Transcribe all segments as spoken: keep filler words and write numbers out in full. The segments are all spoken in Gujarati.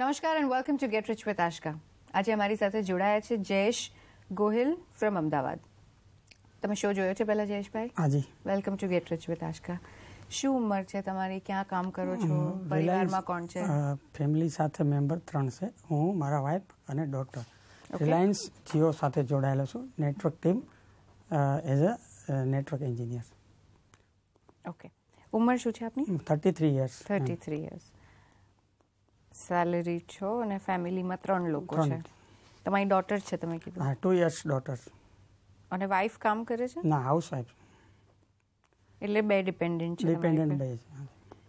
નમસ્કાર and welcome to get rich with Ashka. આજે અમારી સાથે જોડાયા છે જયેશ ગોહિલ ફ્રોમ અમદાવાદ. તમે શો જોયો છે પહેલા જયેશભાઈ? હાજી. Welcome to get rich with Ashka. શું ઉંમર છે તમારી? ક્યાં કામ કરો છો? પરિવારમાં કોણ છે? ફેમિલી સાથે મેમ્બર ત્રણ છે. હું, મારા વાઇફ અને ડોટર. રિલાયન્સ જીઓ સાથે જોડાયેલો છું. Network team as a network engineer. Okay. ઉંમર શું છે આપની? Thirty three years. Thirty three years. Salary છો અને ફેમિલીમાં ત્રણ લોકો છે. તમારી ડોટર છે તમે કીધું? હા, ટુ યર્સ ડોટર. અને વાઇફ કામ કરે છે? ના, હાઉસ વાઇફ. એટલે બે ડિપેન્ડન્ટ છે. ડિપેન્ડન્ટ બે છે.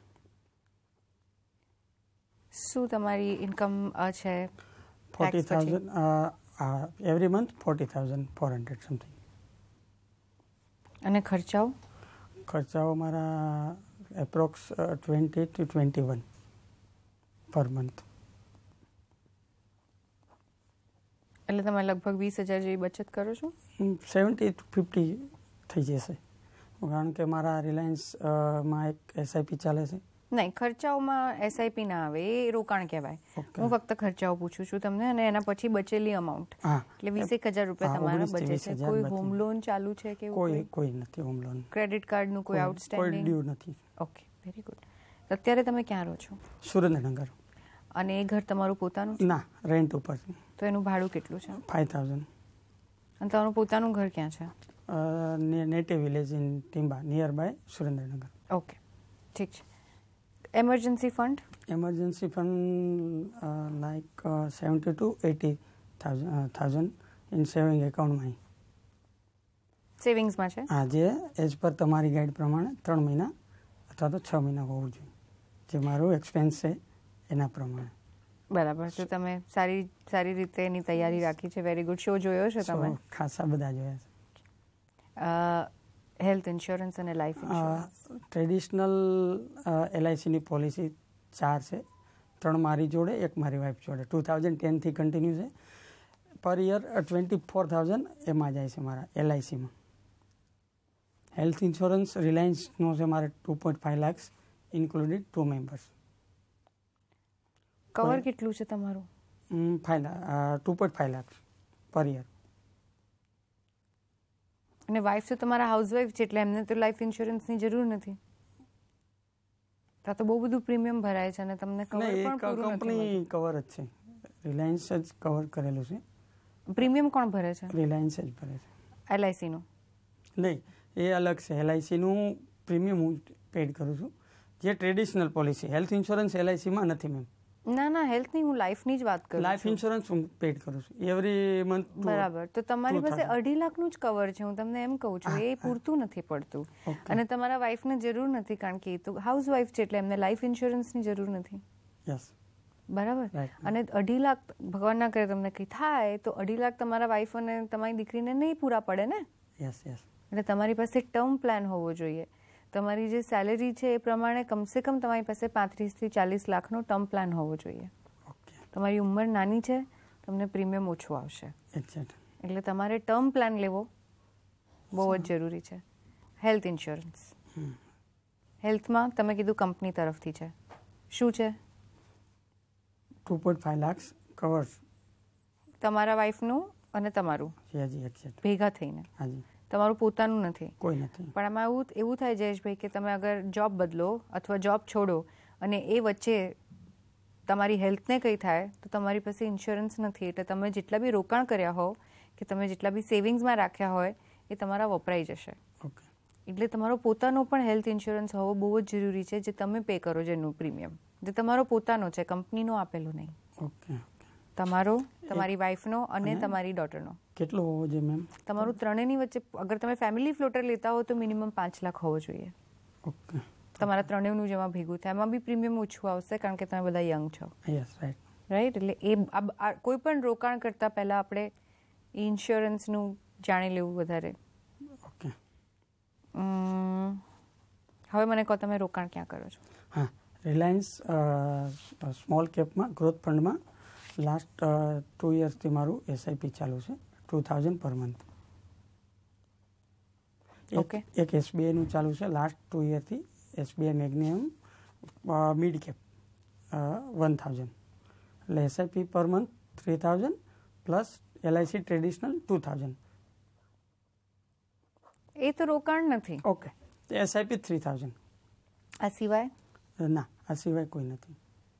શું તમારી ઇન્કમ છે? Forty thousand every month. Forty thousand four hundred something. અને ખર્ચાઓ? ખર્ચાઓ મારા approx twenty to twenty one per month. એટલે તમે લગભગ વીસ હજાર જેવી બચત કરો છો? સેવન્ટી ટુ ફિફ્ટી થઈ જશે, કારણ કે મારા રિલાયન્સમાં એક એસઆઈપી ચાલે છે. નહીં, ખર્ચાઓમાં એસઆઈપી ના આવે, એ રોકાણ કહેવાય. હું ફક્ત ખર્ચાઓ પૂછું છું તમને, અને એના પછી બચેલી અમાઉન્ટ એટલે વીસ એક હજાર રૂપિયા તમારા બચે છે. કોઈ હોમ લોન ચાલુ છે કે? કોઈ કોઈ નથી હોમ લોન. ક્રેડિટ કાર્ડનું કોઈ આઉટસ્ટેન્ડિંગ? કોઈ ડ્યુ નથી. Okay, very good. અત્યારે તમે ક્યાં રહો છો? સુરેન્દ્રનગર. અને એ ઘર તમારું પોતાનું? ના, રેન્ટ ઉપર. તો એનું ભાડું કેટલું છે? Five thousand. અને તમારું પોતાનું ઘર ક્યાં છે? Native village in Timba, near by Surendranagar. Okay, ઠીક છે. Emergency fund? Emergency fund like seventy to eighty thousand in saving એકાઉન્ટમાં. સેવિંગ્સમાં છે? હા, જે એઝ પર તમારી ગાઈડ પ્રમાણે ત્રણ મહિના અથવા તો છ મહિના હોવું જોઈએ, જે મારું એક્સપેન્સ છે એના પ્રમાણે. બરાબર. તો તમે સારી સારી રીતે એની તૈયારી રાખી છે. Very good. શો જોયો છે તમે? ખાસા બધા જોયા છે. હેલ્થ ઇન્સ્યોરન્સ અને લાઈફ ઇન્સ્યોરન્સ? ટ્રેડિશનલ એલઆઈસીની પોલિસી ચાર છે. ત્રણ મારી જોડે, એક મારી વાઈફ જોડે. ટુ થાઉઝન્ડ ટેનથી કન્ટિન્યુ છે. પર યર ટ્વેન્ટી ફોર થાઉઝન્ડ એમાં જાય છે મારા એલઆઈસીમાં. હેલ્થ ઇન્સ્યોરન્સ રિલાયન્સનો છે મારે two point five lakhs included two members. Cover કેટલું છે તમારું? Five two point five lakh per year. અને વાઇફ તો તમારા હાઉસવાઇફ છે, એટલે એમને તો લાઈફ ઇન્સ્યોરન્સની જરૂર નથી. ત્યાં તો બહુ બધું પ્રીમિયમ ભરાય છે અને તમને કવર પણ પૂરું નથી. કંપની કવર જ છે, રિલાયન્સ જ કવર કરેલું છે. પ્રીમિયમ કોણ ભરે છે? રિલાયન્સ જ ભરે છે. એલઆઈસીનું નહીં, એ અલગ છે. એલઆઈસીનું પ્રીમિયમ હું પેડ કરું છું, જે ટ્રેડિશનલ પોલિસી. હેલ્થ ઇન્સ્યોરન્સ એલઆઈસીમાં નથી મેમ. ના ના, હેલ્થની હું લાઈફની જ વાત કરું. લાઈફ ઇન્સ્યોરન્સ હું પેડ કરું છું એવરી મંથ. બરાબર. તો તમારી પાસે અઢી લાખનું જ કવર છે. હું તમને એમ કહું છું, એ પૂરતું નથી પડતું. અને તમારા વાઈફને જરૂર નથી, કારણ કે એ તો હાઉસ વાઈફ છે, એટલે એમને લાઈફ ઇન્સ્યોરન્સની જરૂર નથી. યસ, બરાબર. અને અઢી લાખ, ભગવાન ના કરે તમને કંઈ થાય તો અઢી લાખ તમારા વાઈફ અને તમારી દીકરીને નહીં પૂરા પડે ને? Yes yes. એટલે તમારી પાસે ટર્મ પ્લાન હોવો જોઈએ. તમારી જે સેલેરી છે એ પ્રમાણે કમસે કમ તમારી પાસે પાંત્રીસથી ચાલીસ લાખનો ટર્મ પ્લાન હોવો જોઈએ. તમારી ઉંમર નાની છે, તમને પ્રીમિયમ ઓછું આવશે. એટલે તમારે ટર્મ પ્લાન લેવો બહુ જ જરૂરી છે. હેલ્થ ઇન્સ્યોરન્સ, હેલ્થમાં તમે કીધું કંપની તરફથી છે. શું છે? Two point five lakh cover. તમારા વાઈફનું અને તમારું ભેગા થઈને? હાજી. તમારું પોતાનું નથી? કોઈ નથી. પણ આમાં એવું એવું થાય જયેશભાઈ કે તમે અગર જોબ બદલો અથવા જોબ છોડો અને એ વચ્ચે તમારી હેલ્થને કંઈ થાય તો તમારી પાસે ઇન્સ્યોરન્સ નથી. એટલે તમે જેટલા બી રોકાણ કર્યા હો કે તમે જેટલા બી સેવિંગ્સમાં રાખ્યા હોય એ તમારા વપરાઈ જશે. ઓકે. એટલે તમારો પોતાનો પણ હેલ્થ ઇન્સ્યોરન્સ હોવો બહુ જ જરૂરી છે, જે તમે પે કરો જેનું પ્રીમિયમ, જે તમારો પોતાનો છે, કંપનીનો આપેલો નહીં. ઓકે. તમારો, તમારી વાઈફનો અને તમારી ડોટરનો. કેટલો હોવો જોઈએ મેમ? તમારું ત્રણેયની વચ્ચે અગર તમે ફેમિલી ફ્લોટર લેતા હો તો મિનિમમ પાંચ લાખ હોવો જોઈએ. ઓકે. તમારા ત્રણેયનું જેમાં ભેગું થાય એમાં બી પ્રીમિયમ ઓછું આવશે, કારણ કે તમે બધા યંગ છો. Yes, right. રાઈટ. એટલે એ કોઈ પણ રોકાણ કરતા પહેલા આપણે ઇન્સ્યોરન્સનું જાણી લેવું વધારે. ઓકે. હવે મને કહો, તમે રોકાણ ક્યાં કરો છો? હા, રિલાયન્સ સ્મોલ કેપમાં, ગ્રોથ ફંડમાં લાસ્ટ ટુ યર્સથી મારું એસઆઈપી ચાલુ છે, two thousand per month. Okay. એક એસબીઆઈનું ચાલુ છે લાસ્ટ ટુ યરથી, SBI magnum mid cap one thousand. એટલે SIP per month three thousand plus LIC traditional two thousand. એ તો રોકાણ નથી. Okay, SIP three thousand. આ સિવાય? ના, આ સિવાય કોઈ નથી.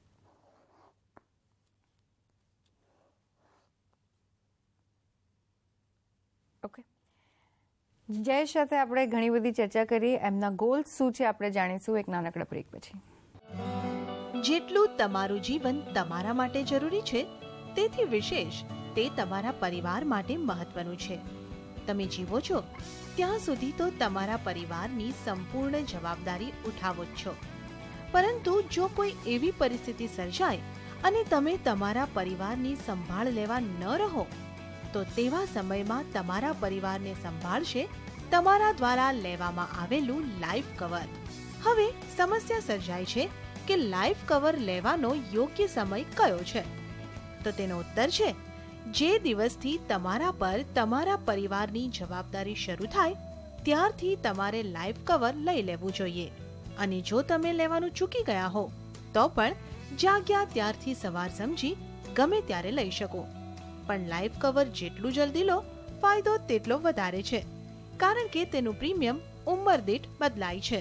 ઓકે, જયેશ સાથે આપણે ઘણી બધી ચર્ચા કરી. એમના ગોલ્સ શું છે આપણે જાણીશું એક નાનકડા બ્રેક પછી. જેટલું તમારું જીવન તમારા માટે જરૂરી છે તેથી વિશેષ તે તમારા પરિવાર માટે મહત્વનું છે. તમે જીવો છો ત્યાં સુધી તો તમારા પરિવારની સંપૂર્ણ જવાબદારી ઉઠાવો જ છો. પરંતુ જો કોઈ એવી પરિસ્થિતિ સર્જાય અને તમે તમારા પરિવારની સંભાળ લેવા ન રહો તો તેવા સમયમાં તમારા પરિવારને સંભાળશે તમારા દ્વારા લેવામાં આવેલું લાઈફ કવર. હવે સમસ્યા સર્જાય છે કે લાઈફ કવર લેવાનો યોગ્ય સમય કયો છે? તો તેનો ઉત્તર છે જે દિવસથી તમારા પર તમારા પરિવારની જવાબદારી શરૂ થાય ત્યારથી તમારે લાઈફ કવર લઈ લેવું જોઈએ. અને જો તમે લેવાનું ચૂકી ગયા હો તો પણ જાગ્યા ત્યારથી સવાર સમજી ગમે ત્યારે લઈ શકો. પણ લાઈફ કવર જેટલું જલ્દી લો ફાયદો તેટલો વધારે છે, કારણ કે તેનું પ્રીમિયમ ઉંમર દીઠ બદલાય છે.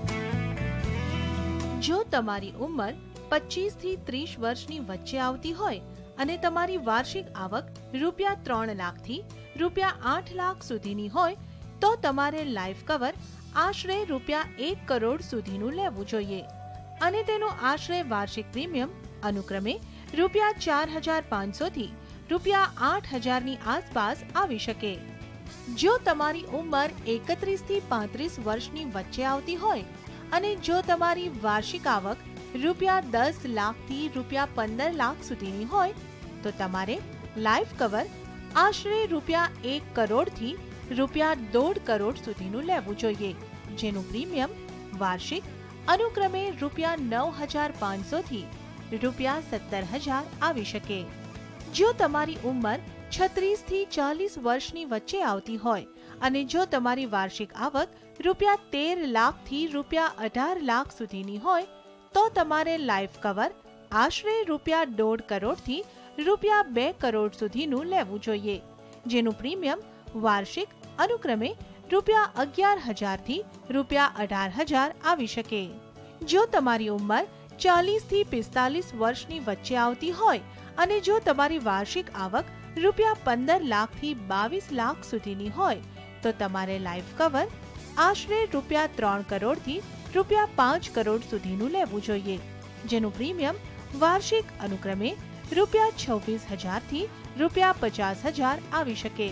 જો તમારી ઉંમર પચીસ થી ત્રીસ વર્ષની વચ્ચે આવતી હોય અને તમારી વાર્ષિક આવક રૂપિયા ત્રણ લાખથી રૂપિયા આઠ લાખ સુધીની હોય તો તમારે લાઈફ કવર આશરે રૂપિયા એક કરોડ સુધીનું લેવું જોઈએ અને તેનું આશરે વાર્ષિક પ્રીમિયમ અનુક્રમે રૂપિયા ચાર હજાર પાંચસો થી રૂપિયા આઠ હજારની આસપાસ આવી શકે. જો તમારી ઉંમર એકત્રીસ થી પાંત્રીસ વર્ષની વચ્ચે આવતી હોય અને જો તમારી વાર્ષિક આવક રૂપિયા દસ લાખથી રૂપિયા પંદર લાખ સુધીની હોય તો તમારે લાઈફ કવર આશરે રૂપિયા એક કરોડથી રૂપિયા દોઢ કરોડ સુધીનું લેવું જોઈએ, જેનું પ્રીમિયમ વાર્ષિક અનુક્રમે રૂપિયા નવ હજાર પાંચસોથી રૂપિયા સત્તર હજાર આવી શકે. જો તમારી ઉંમર છત્રીસ થી ચાલીસ વર્ષની વચ્ચે આવતી હોય અને જો તમારી વાર્ષિક આવક રૂપિયા તેર લાખથી રૂપિયા અઢાર લાખ સુધીની હોય તો તમારે લાઈફ કવર આશરે રૂપિયા દોઢ કરોડથી રૂપિયા બે કરોડ સુધીનું લેવું જોઈએ, જેનું પ્રીમિયમ વાર્ષિક અનુક્રમે રૂપિયા અગિયાર હજારથી રૂપિયા અઢાર હજાર આવી શકે. જો તમારી ઉંમર ચાલીસ થી પિસ્તાલીસ વર્ષની વચ્ચે આવતી હોય અને જો તમારી વાર્ષિક આવક રૂપિયા પંદર લાખથી બાવીસ લાખ સુધીની હોય તો તમારે લાઈફ કવર આશરે રૂપિયા ત્રણ કરોડથી રૂપિયા પાંચ કરોડ સુધીનું લેવું જોઈએ, જેનું પ્રીમિયમ વાર્ષિક અનુક્રમે રૂપિયા છવ્વીસ હજારથી રૂપિયા પચાસ હજાર આવી શકે.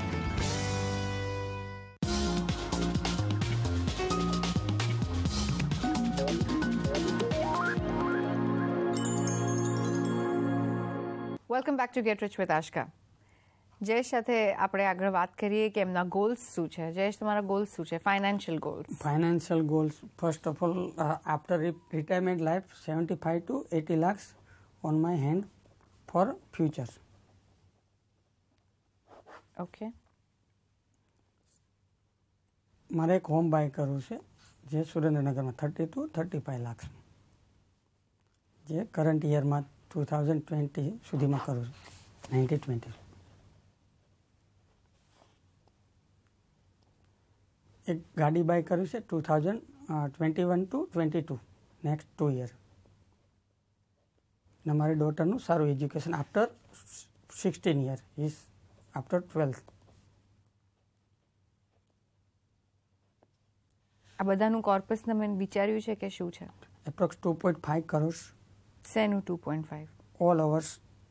Welcome back to get rich with Ashka. Jayesh સાથે આપણે આગળ વાત કરીએ કે એમના ગોલ્સ શું છે. જયેશ, તમારા ગોલ્સ શું છે? Financial goals. Financial goals, first of all, after retirement life seventy five to eighty lakhs on my hand for future. Okay. મારે એક હોમ બાય કરવું છે જે સુરેન્દ્રનગરમાં thirty to thirty five lakhs, જે કરંટ યરમાં ટુ થાઉઝન્ડ ટ્વેન્ટી સુધીમાં કરું છું, નાઇન્ટી ટ્વેન્ટી. એક ગાડી બાય કર્યું છે two thousand twenty one to twenty two next two year. અને મારી ડોટરનું સારું education after sixteen year is after twelfth. આ બધાનું કોર્પસ તમે વિચાર્યું છે કે શું છે? Approx two point five crore. શેનું two point five? All overs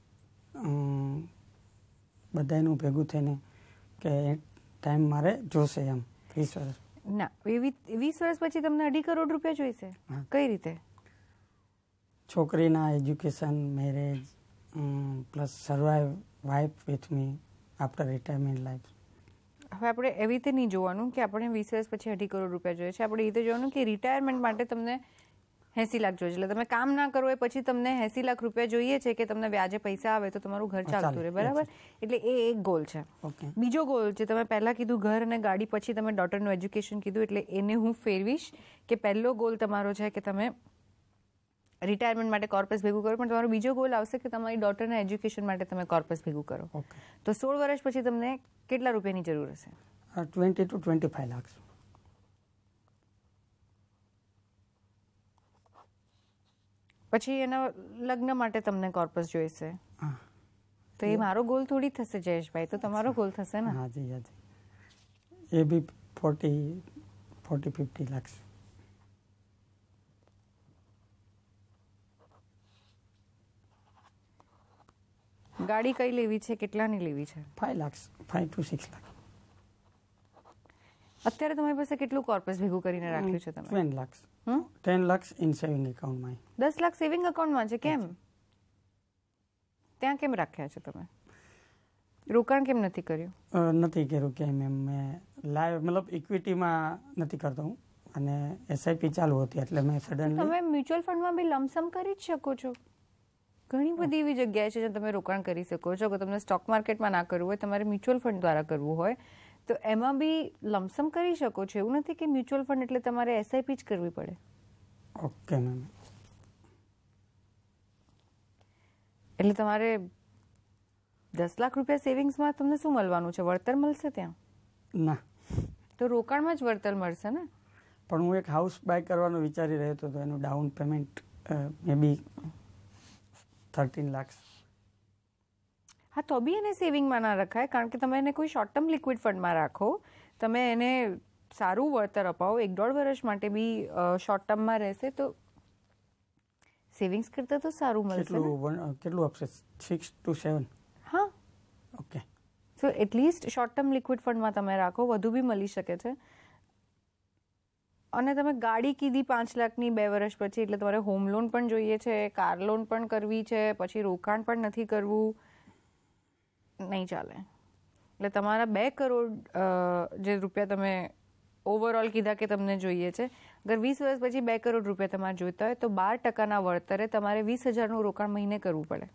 બધાનું ભેગું થઈને કે ટાઈમ મારે જોશે એમ. વીસ વર્ષ ના, એવી વીસ વર્ષ પછી તમને અઢી કરોડ રૂપિયા જોઈશે? કઈ રીતે? છોકરીના education, marriage plus survive wife with me after retirement life. હવે આપણે એવી રીતે નહીં જોવાનું કે આપણે વીસ વર્ષ પછી અઢી કરોડ રૂપિયા જોઈએ છે. આપણે એ રીતે જોવાનું કે રિટાયરમેન્ટ માટે તમને એસી લાખ જોઈએ. એટલે તમે કામ ના કરો એ પછી તમને એસી લાખ રૂપિયા જોઈએ છે કે તમને વ્યાજે પૈસા આવે તો તમારું ઘર ચાલતું રહે. બરાબર? એટલે એ એક ગોલ છે. બીજો ગોલ છે, તમે પહેલાં કીધું ઘર અને ગાડી, પછી તમે ડોટરનું એજ્યુકેશન કીધું, એટલે એને હું ફેરવીશ કે પહેલો ગોલ તમારો છે કે તમે રિટાયરમેન્ટ માટે કોર્પસ ભેગું કરો, પણ તમારો બીજો ગોલ આવશે કે તમારી ડોટરના એજ્યુકેશન માટે તમે કોર્પસ ભેગું કરો. તો સોળ વર્ષ પછી તમને કેટલા રૂપિયાની જરૂર હશે? Twenty to twenty five lakh. પછી એના લગ્ન માટે તમને કોર્પસ જોઈશે, તો એ મારો ગોલ થોડી થશે જયેશભાઈ, તો તમારો ગોલ થશે ને? હાજી હાજી, એ બી ફોર્ટી ફોર્ટી ફિફ્ટી લાખ. ગાડી કઈ લેવી છે, કેટલાની લેવી છે? Five lakh, five to six lakh. અત્યારે તમારી પાસે કેટલું કોર્પસ ભેગું કરીને રાખ્યું છે તમે? Ten lakh. Ten lakh in saving એકાઉન્ટમાં. દસ લાખ સેવિંગ એકાઉન્ટમાં છે. કેમ ત્યાં કેમ રાખ્યા છે તમે? રોકાણ કેમ નથી કર્યું? નથી કર્યું કેમ એમ, મેં લાઈવ મતલબ ઇક્વિટીમાં નથી કરતો હું, અને એસઆઈપી ચાલુ હતી એટલે મેં સડનલી. તમે મ્યુચ્યુઅલ ફંડમાં બી લમસમ કરી જ શકો છો. ઘણી બધી એવી જગ્યાએ છે જ્યાં તમે રોકાણ કરી શકો છો. કે તમને સ્ટોક માર્કેટમાં ના કરવું હોય, તમારે મ્યુચ્યુઅલ ફંડ દ્વારા કરવું હોય તો એમાં બી લમસમ કરી શકો છો. એવું નથી કે મ્યુચ્યુઅલ ફંડ એટલે તમારે એસઆઈપી જ કરવી પડે. Okay ma'am. એટલે તમારે દસ લાખ રૂપિયા સેવિંગ્સમાં તમને શું મળવાનું છે? વળતર મળશે ત્યાં? ના. તો રોકાણમાં જ વળતર મળશે ને. પણ હું એક હાઉસ બાય કરવાનું વિચારી રહ્યો હતો, તો એનું ડાઉન પેમેન્ટ મે બી થર્ટીન લાખ. હા, તો બી એને સેવિંગમાં ના રખાય, કારણ કે તમે એને કોઈ શોર્ટ ટર્મ લિક્વિડ ફંડમાં રાખો. તમે એને સારું વળતર અપાવો, એક દોઢ વર્ષ માટે બી શોર્ટ ટર્મમાં રહેશે તો સેવિંગ્સ કરતાં તો સારું મળશે. કેટલું કેટલું આપશે? Six to seven. હા. Okay. So at least short term liquid ફંડમાં તમે રાખો, વધુ બી મળી શકે છે. અને તમે ગાડી કીધી પાંચ લાખની બે વર્ષ પછી, એટલે તમારે હોમ લોન પણ જોઈએ છે, કાર લોન પણ કરવી છે, પછી રોકાણ પણ નથી કરવું, નહીં ચાલે. એટલે તમારા બે કરોડ જે રૂપિયા તમે ઓવરઓલ કીધા કે તમને જોઈએ છે, અગર વીસ વર્ષ પછી બે કરોડ રૂપિયા તમારે જોઈતા હોય તો બાર ટકાના વળતરે તમારે વીસ હજારનું રોકાણ મહિને કરવું પડે.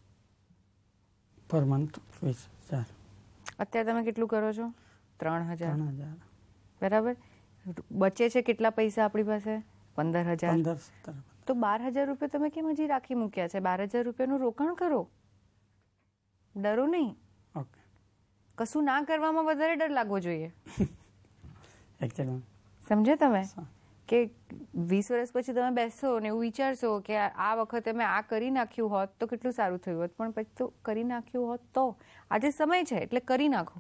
પર મંથ વીસ હજાર. અત્યારે તમે કેટલું કરો છો? ત્રણ હજાર. ત્રણ હજાર બરાબર. બચે છે કેટલા પૈસા આપણી પાસે? પંદર હજાર. પંદર. તો બાર હજાર રૂપિયા તમે કેમ હજી રાખી મૂક્યા છે? બાર હજાર રૂપિયાનું રોકાણ કરો, ડરો નહીં. ઓકે. કશું ના કરવામાં વધારે ડર લાગવો જોઈએ. એકચ્યુઅલી સમજે તમે કે વીસ વર્ષ પછી તમે બેસો ને એવું વિચારશો કે આ વખતે મેં આ કરી નાખ્યું હોત તો કેટલું સારું થયું હોત, પણ પછી તો કરી નાખ્યું હોત તો આજે સમય છે એટલે કરી નાખો.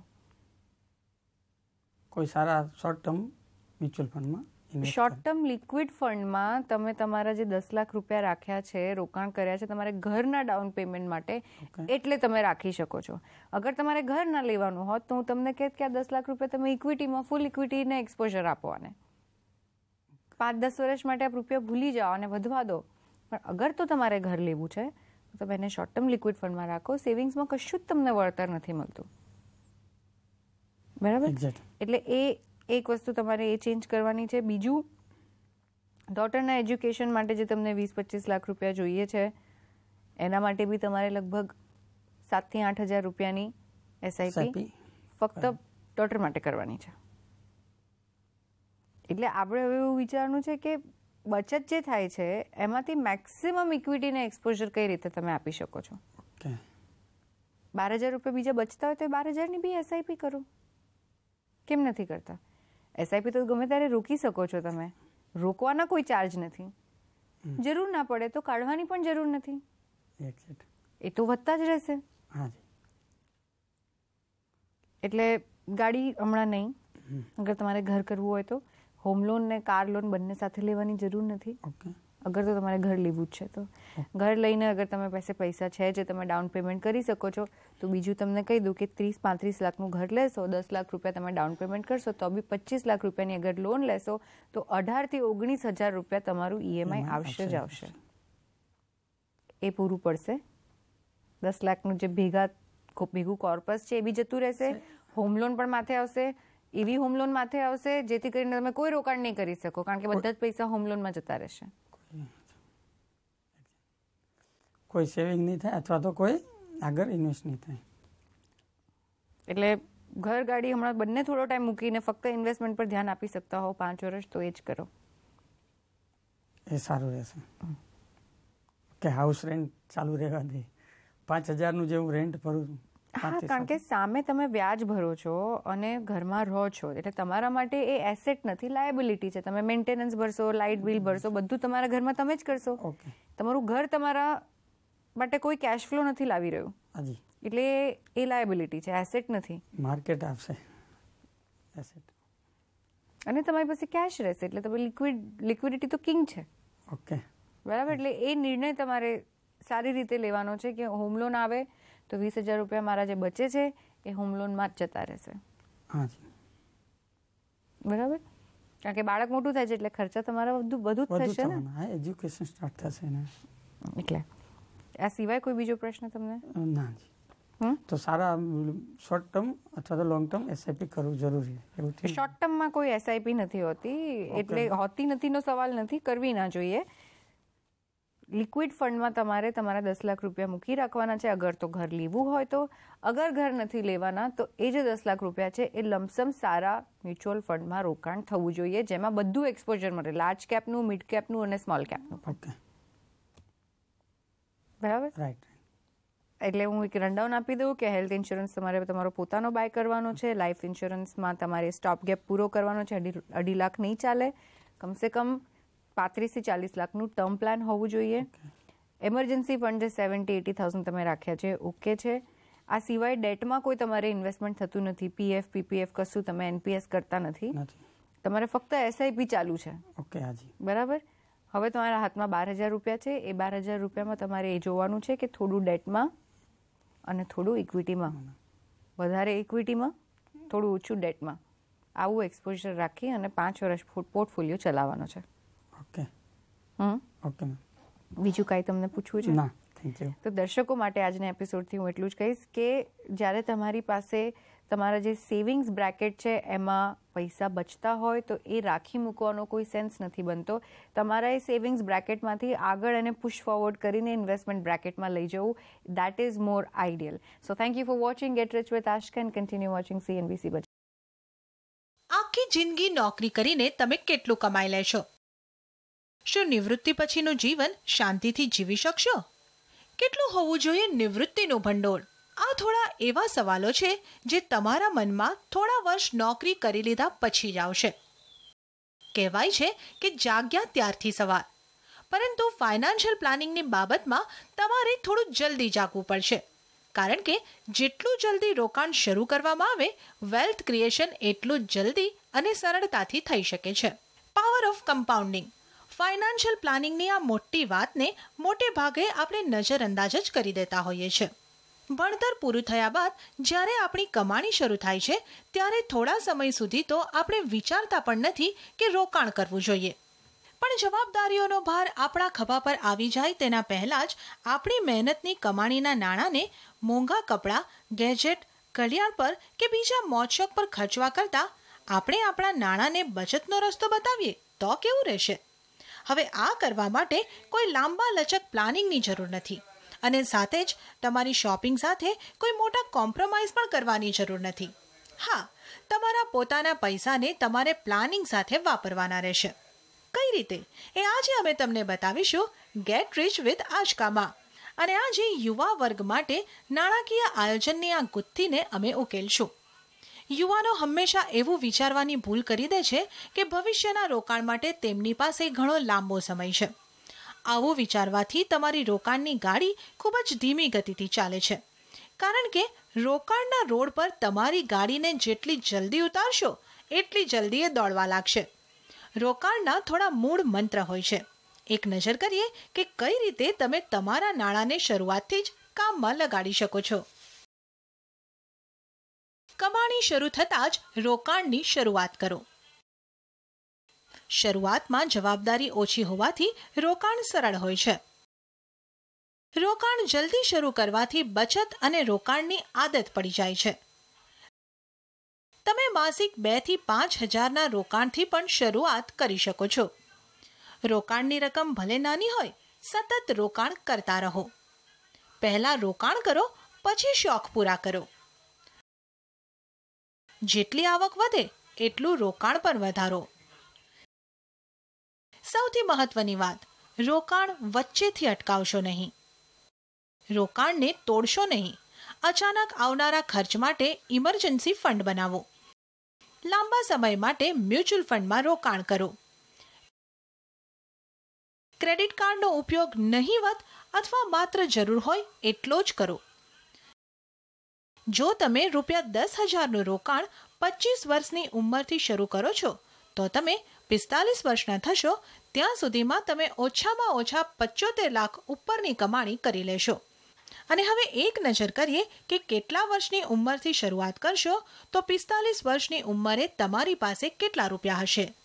કોઈ સારા શોર્ટ ટર્મ મ્યુચ્યુઅલ ફંડમાં, શોર્ટ ટર્મ લિક્વિડ ફંડમાં તમે તમારા જે દસ લાખ રૂપિયા રાખ્યા છે, રોકાણ કર્યા છે તમારે ઘરના ડાઉન પેમેન્ટ માટે, એટલે તમે રાખી શકો છો. અગર તમારે ઘર ના લેવાનું હોત તો હું તમને કહેત કે આ દસ લાખ રૂપિયા તમે ઇક્વિટીમાં, ફૂલ ઇક્વિટીને એક્સપોઝર આપો, અને પાંચ દસ વર્ષ માટે આ રૂપિયા ભૂલી જાઓ અને વધવા દો. પણ અગર તો તમારે ઘર લેવું છે તો તમે એને શોર્ટ ટર્મ લિક્વિડ ફંડમાં રાખો. સેવિંગ્સમાં કશું જ તમને વળતર નથી મળતું. બરાબર. એટલે એ એક વસ્તુ તમારે એ ચેન્જ કરવાની છે. બીજું, ડોટરના એજ્યુકેશન માટે જે તમને વીસ પચીસ લાખ રૂપિયા જોઈએ છે, એના માટે બી તમારે લગભગ સાતથી આઠ હજાર રૂપિયાની એસઆઈપી ફક્ત ડોટર માટે કરવાની છે. એટલે આપણે હવે એવું વિચારવાનું છે કે બચત જે થાય છે એમાંથી મેક્સિમમ ઇક્વિટીને એક્સપોઝર કઈ રીતે તમે આપી શકો છો. બાર હજાર રૂપિયા બીજા બચતા હોય તો બાર હજારની બી એસઆઈપી કરો. કેમ નથી કરતા? એસઆઈપી તો ગમે ત્યારે રોકી શકો છો તમે, રોકવાના કોઈ ચાર્જ નથી. જરૂર ના પડે તો કાઢવાની પણ જરૂર નથી, એ તો વધતા જ રહેશે. એટલે ગાડી હમણાં નહીં, અગર તમારે ઘર કરવું હોય તો હોમ લોન ને કાર લોન બંને સાથે લેવાની જરૂર નથી. અગર તો તમારે ઘર લેવું જ છે તો ઘર લઈને અગર તમે પાસે પૈસા છે જે તમે ડાઉન પેમેન્ટ કરી શકો છો, તો બીજું તમને કહી દઉં કે ત્રીસ પાંત્રીસ લાખનું ઘર લેશો, દસ લાખ રૂપિયા તમે ડાઉન પેમેન્ટ કરશો તો બી પચીસ લાખ રૂપિયાની અગર લોન લેશો તો અઢારથી ઓગણીસ હજાર રૂપિયા તમારું ઈએમઆઈ આવશે જ આવશે. એ પૂરું પડશે. દસ લાખનું જે ભેગા ભેગું કોર્પસ છે એ બી જતું રહેશે, હોમ લોન પણ માથે આવશે, એવી હોમ લોન માથે આવશે જેથી કરીને તમે કોઈ રોકાણ નહીં કરી શકો, કારણ કે બધા જ પૈસા હોમ લોનમાં જતા રહેશે. કોઈ સેવિંગ નહીં થાય અથવા તો કોઈ આગળ ઇન્વેસ્ટ નહીં થાય. એટલે ઘર ગાડી હમણાં બંને થોડો ટાઈમ મૂકીને ફક્ત ઇન્વેસ્ટમેન્ટ પર ધ્યાન આપી શકતા હો પાંચ વર્ષ તો એ જ કરો. એ સારું રહેશે. કે હાઉસ રેન્ટ ચાલુ રહેવા દે. પાંચ હજારનું જે હું રેન્ટ ભરું છું. હા, કારણ કે સામે તમે વ્યાજ ભરો છો અને ઘરમાં રહો છો, એટલે તમારા માટે એ એસેટ નથી, લાયબિલિટી છે. તમે મેન્ટેનન્સ ભરશો, લાઇટ બિલ ભરશો, બધું તમારા ઘરમાં તમે જ કરશો. ઓકે. તમારું ઘર તમારા માટે કોઈ કેશ ફ્લો નથી લાવી રહ્યું. હાજી. એટલે એ લાયબિલિટી છે, એસેટ નથી. માર્કેટ આપશે એસેટ. અને તમારી પાસે કેશ રહેશે, એટલે તમે લિક્વિડ લિક્વિડિટી તો કિંગ છે. ઓકે. બરાબર. એટલે એ નિર્ણય તમારે સારી રીતે લેવાનો છે કે હોમ લોન આવે તો વીસ હજાર રૂપિયા મારા જે બચે છે એ હોમ લોનમાં જ જતા રહેશે. હાજી. બરાબર. કારણ કે બાળક મોટું થાય છે એટલે ખર્ચા તમારા બધું બધું જ થશે ને. હા, એજ્યુકેશન સ્ટાર્ટ થશે ને. એટલે આ સિવાય કોઈ બીજો પ્રશ્ન તમને? ના જી. તો સારા શોર્ટ ટર્મ અથવા તો લોંગ ટર્મ એસઆઈપી કરવું જરૂરી છે? શોર્ટ ટર્મમાં કોઈ એસઆઈપી નથી હોતી, એટલે હોતી નથીનો સવાલ નથી, કરવી ના જોઈએ. લિક્વિડ ફંડમાં તમારે તમારા દસ લાખ રૂપિયા મૂકી રાખવાના છે અગર તો ઘર લેવું હોય તો. અગર ઘર નથી લેવાના તો એ જે દસ લાખ રૂપિયા છે એ લમસમ સારા મ્યુચ્યુઅલ ફંડમાં રોકાણ થવું જોઈએ, જેમાં બધું એક્સપોઝર મળે, લાર્જ કેપનું, મિડ કેપનું અને સ્મોલ કેપનું. ઓકે. બરાબર. રાઈટ. એટલે હું એક રનડાઉન આપી દઉં કે હેલ્થ ઇન્સ્યોરન્સ તમારે તમારો પોતાનો બાય કરવાનો છે. લાઈફ ઇન્સ્યોરન્સમાં તમારે સ્ટોપ ગેપ પૂરો કરવાનો છે. અઢી અઢી લાખ નહીં ચાલે, કમસે કમ પાંત્રીસથી ચાલીસ લાખનું ટર્મ પ્લાન હોવું જોઈએ. એમરજન્સી ફંડ જે સેવન્ટી એટી થાઉઝન્ડ તમે રાખ્યા છે, ઓકે છે. આ સિવાય ડેટમાં કોઈ તમારે ઇન્વેસ્ટમેન્ટ થતું નથી, પીએફ પીપીએફ કશું તમે એનપીએસ કરતા નથી, તમારે ફક્ત એસઆઈપી ચાલુ છે. ઓકે. હાજી. બરાબર. હવે તમારા હાથમાં બાર હજાર રૂપિયા છે, એ બાર હજાર રૂપિયામાં તમારે એ જોવાનું છે કે થોડું ડેટમાં અને થોડું ઇક્વિટીમાં, વધારે ઇક્વિટીમાં, થોડું ઓછું ડેટમાં, આવું એક્સપોઝર રાખી અને પાંચ વર્ષ પોર્ટફોલિયો ચલાવવાનો છે. ઓકે. Hmm okay. બીજું કાંઈ તમને પૂછવું છે? ના, થેન્ક યુ. તો દર્શકો માટે આજના એપિસોડથી હું એટલું જ કહીશ કે જ્યારે તમારી પાસે તમારા જે સેવિંગ્સ બ્રેકેટ છે એમાં પૈસા બચતા હોય તો એ રાખી મૂકવાનો કોઈ સેન્સ નથી બનતો. તમારા એ સેવિંગ્સ બ્રેકેટમાંથી આગળ એને પુશ ફોરવર્ડ કરીને ઇન્વેસ્ટમેન્ટ બ્રેકેટમાં લઈ જવું, that is more ideal. So thank you for watching get rich with Ashka and continue watching CNBC Bazaar. આખી જિંદગી નોકરી કરીને તમે કેટલું કમાઈ લેશો? શું નિવૃત્તિ પછીનું જીવન શાંતિથી જીવી શકશો? કેટલું હોવું જોઈએ નિવૃત્તિનું ભંડોળ? આ થોડા એવા સવાલો છે જે તમારા મનમાં થોડા વર્ષ નોકરી કરી લીધા પછી જ આવશે. કહેવાય છે કે જાગ્યા ત્યારથી સવાર, પરંતુ ફાઇનાન્શિયલ પ્લાનિંગની બાબતમાં તમારે થોડું જલ્દી જાગવું પડશે, કારણ કે જેટલું જલ્દી રોકાણ શરૂ કરવામાં આવે, વેલ્થ ક્રિએશન એટલું જલ્દી અને સરળતાથી થઈ શકે છે. Power of compounding. ફાઇનાન્શિયલ પ્લાનિંગની આ મોટી વાતને મોટે ભાગે આપણે નજરઅંદાજ જ કરી દેતા હોઈએ છીએ. ભણતર પૂરું થયા બાદ જ્યારે આપણી કમાણી શરૂ થાય છે ત્યારે થોડા સમય સુધી તો આપણે વિચારતા પણ નથી કે રોકાણ કરવું જોઈએ. પણ જવાબદારીઓનો ભાર આપણા ખભા પર આવી જાય તેના પહેલાં જ આપણી મહેનતની કમાણીના નાણાંને મોંઘા કપડાં, ગેજેટ, ઘડિયાળ પર કે બીજા મોજશોખ પર ખર્ચવા કરતાં આપણે આપણા નાણાંને બચતનો રસ્તો બતાવીએ તો કેવું રહેશે? હવે આ કરવા માટે કોઈ લાંબા લચક પ્લાનિંગની જરૂર નથી, અને સાથે જ તમારી શોપિંગ સાથે કોઈ મોટા કોમ્પ્રોમાઇઝ પણ કરવાની જરૂર નથી. હા, તમારા પોતાના પૈસાને તમારે પ્લાનિંગ સાથે વાપરવાના રહેશે. કઈ રીતે એ આજે અમે તમને બતાવીશું ગેટ રિચ વિથ આશકામાં. અને આજે યુવા વર્ગ માટે નાણાકીય આયોજનની આ ગુથ્થીને અમે ઉકેલશું. યુવાનો હંમેશા એવું વિચારવાની ભૂલ કરી દે છે કે ભવિષ્યના રોકાણ માટે તેમની પાસે ઘણો લાંબો સમય છે. આવું વિચારવાથી તમારી રોકાણની ગાડી ખૂબ જ ધીમી ગતિથી ચાલે છે, કારણ કે રોકાણના રોડ પર તમારી ગાડીને જેટલી જલ્દી ઉતારશો એટલી જલ્દી એ દોડવા લાગશે. રોકાણના થોડા મૂળ મંત્ર હોય છે. એક નજર કરીએ કે કઈ રીતે તમે તમારા નાણાંને શરૂઆતથી જ કામમાં લગાડી શકો છો. કમાણી શરૂ થતાં જ રોકાણની શરૂઆત કરો. શરૂઆતમાં જવાબદારી ઓછી હોવાથી રોકાણ સરળ હોય છે. રોકાણ જલ્દી શરૂ કરવાથી બચત અને રોકાણની આદત પડી જાય છે. તમે માસિક બે થી પાંચ હજારના રોકાણથી પણ શરૂઆત કરી શકો છો. રોકાણની રકમ ભલે નાની હોય, સતત રોકાણ કરતા રહો. પહેલા રોકાણ કરો, પછી શોખ પૂરા કરો. જેટલી આવક વધે એટલું રોકાણ પણ વધારો. સૌથી મહત્વની વાત, રોકાણ વચ્ચેથી અટકાવશો નહીં. રોકાણને તોડશો નહીં. અચાનક આવનારા ખર્ચ માટે ઇમરજન્સી ફંડ બનાવો. લાંબા સમય માટે મ્યુચ્યુઅલ ફંડમાં રોકાણ કરો. ક્રેડિટ કાર્ડનો ઉપયોગ નહીવત અથવા માત્ર જરૂર હોય એટલો જ કરો. જો તમે રૂપિયા દસ હજારનું રોકાણ પચીસ વર્ષની ઉંમરથી શરૂ કરો છો તો તમે પિસ્તાલીસ વર્ષના થશો ત્યાં સુધીમાં તમે ઓછામાં ઓછા પંચોતેર લાખ ઉપરની કમાણી કરી લેશો. અને હવે એક નજર કરીએ કે કેટલા વર્ષની ઉંમરથી શરૂઆત કરશો તો પિસ્તાલીસ વર્ષની ઉંમરે તમારી પાસે કેટલા રૂપિયા હશે.